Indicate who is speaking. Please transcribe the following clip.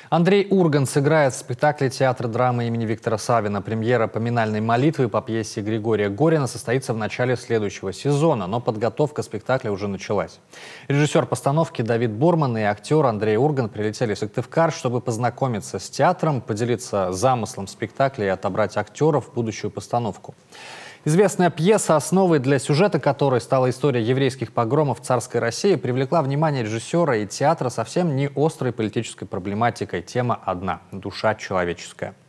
Speaker 1: Андрей Ургант сыграет в спектакле театра драмы имени Виктора Савина. Премьера поминальной молитвы по пьесе Григория Горина состоится в начале следующего сезона, но подготовка спектакля уже началась. Режиссер постановки Давид Борман и актер Андрей Ургант прилетели в Сыктывкар, чтобы познакомиться с театром, поделиться замыслом спектакля и отобрать актеров в будущую постановку. Известная пьеса, основой для сюжета которой стала история еврейских погромов в царской России, привлекла внимание режиссера и театра совсем не острой политической проблематикой. Тема одна – душа человеческая.